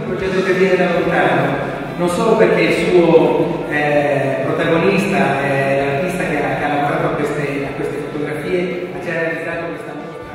progetto che viene da lontano, non solo perché il suo protagonista è l'artista che ha lavorato a queste fotografie, ma ci ha realizzato questa mostra.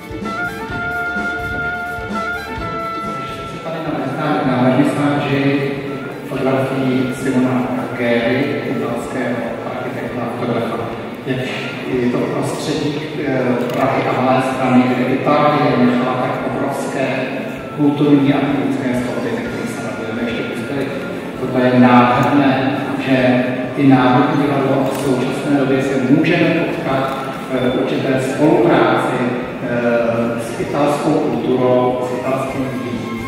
Si parla na vernisáži fotografii Simona Gehry, italského architekta a fotografa. Je to prostředí Prahy a Malé Strany, kde Itálie nechala tak obrovské kulturní a politické stopy, ze kterých se nebudeme ještě pustili. Toto je nádherné, že i Národní divadlo v současné době se můžeme potkat v určité spolupráci s italskou kulturou, s italským uměním.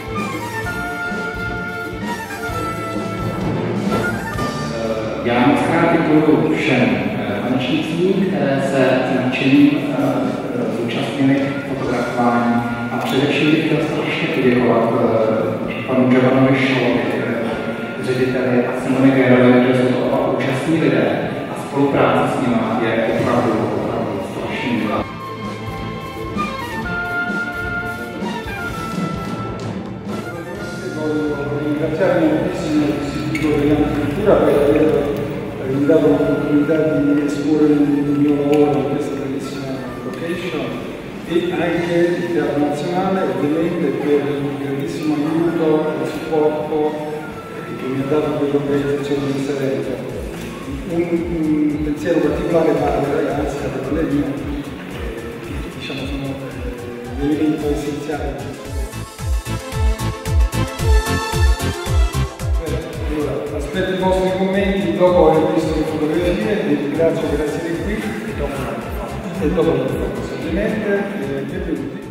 Já moc krát děkuji všem tanečnicím, které se nadšením zúčastnili fotografování a především bych chtěl strašně poděkovat panu Giovanovi Šolovi, řediteli a Simone Gehrové, že jsou to oba účastní lidé a spolupráce s nimi je opravdu strašně milá. Ringraziare moltissimo l'Istituto Italiano di Cultura per avermi dato l'opportunità di esporre il mio lavoro in questa bellissima location e anche il Teatro Nazionale ovviamente per il grandissimo aiuto e il supporto che mi ha dato per l'organizzazione di questa evento. Un pensiero particolare va alle ragazze, alle ballerine, che diciamo sono l'elemento essenziale. Aspetto i vostri commenti dopo aver visto le fotografie, vi ringrazio per essere qui e dopo ovviamente benvenuti.